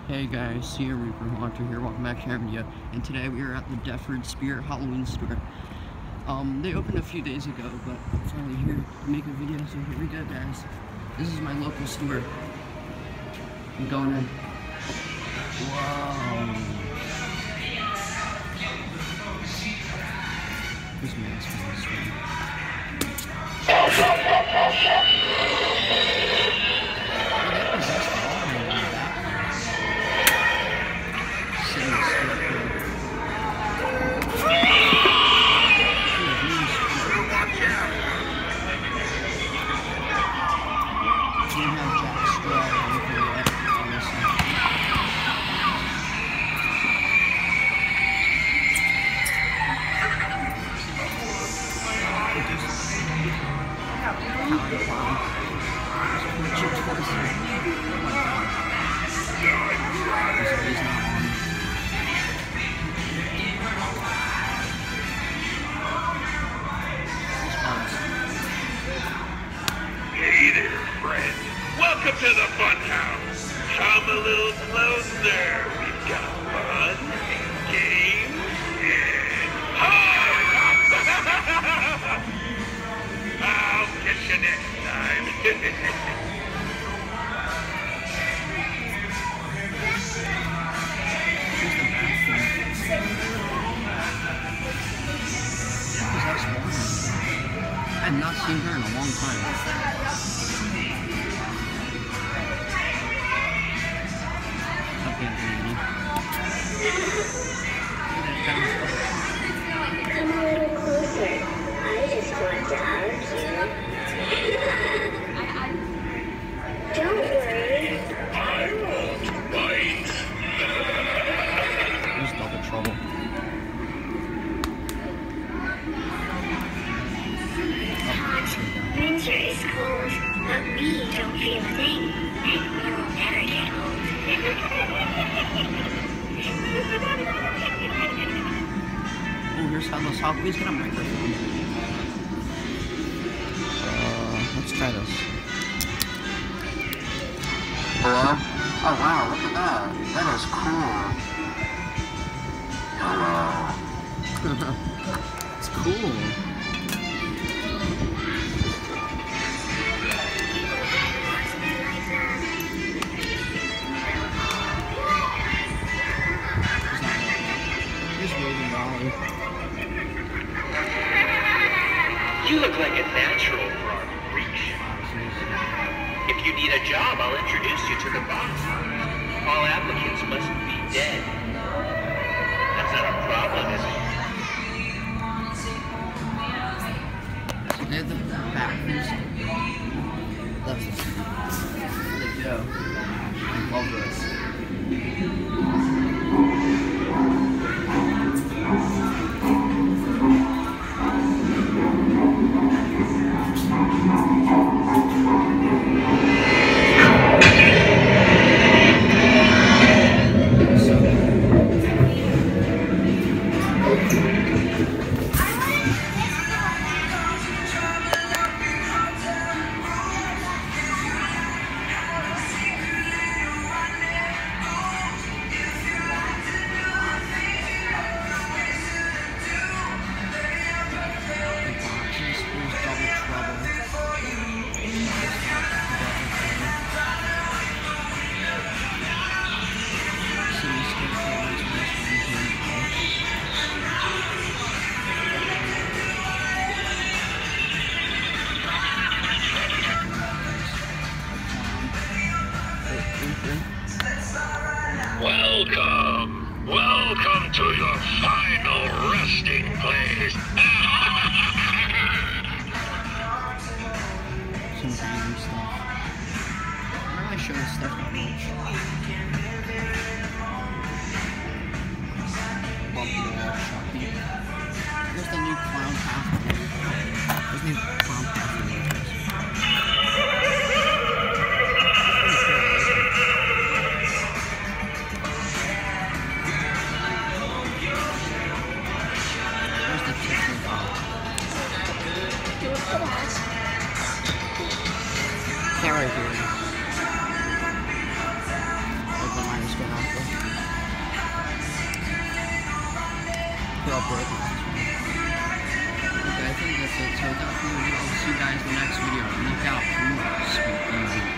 Hey guys, Sea Reaper Haunter here, welcome back to our video, and today we are at the Deptford Spirit Halloween store. They opened a few days ago, but I'm finally here to make a video, so here we go guys. This is my local store. I'm going in. Wow. This man's Hey there, friend. Welcome to the fun house. Come a little closer. We've got fun and games and heart. I'll catch you next time. I've not seen her in a long time. Okay, baby. Come a little closer. I just want to hug you. Don't worry. I won't bite. There's double trouble. Winter is cold, but we don't feel a thing, and we'll never get old. Oh, here's how this hop. Please get a microphone. Let's try this. Hello? Oh wow, look at that. That is cool. Hello. It's cool. You look like a natural for our freak show. If you need a job, I'll introduce you to the boss. All applicants must be dead. That's not a problem, is it? So they have the bathrooms. They do. I love this. Welcome to your final resting place. Some random stuff. I don't really show this stuff that much. Shopping. There's the new clown path. There's new clown path. Right here. Okay, I think that's it. So without further ado, I'll see you guys in the next video. Look out for more spooky videos.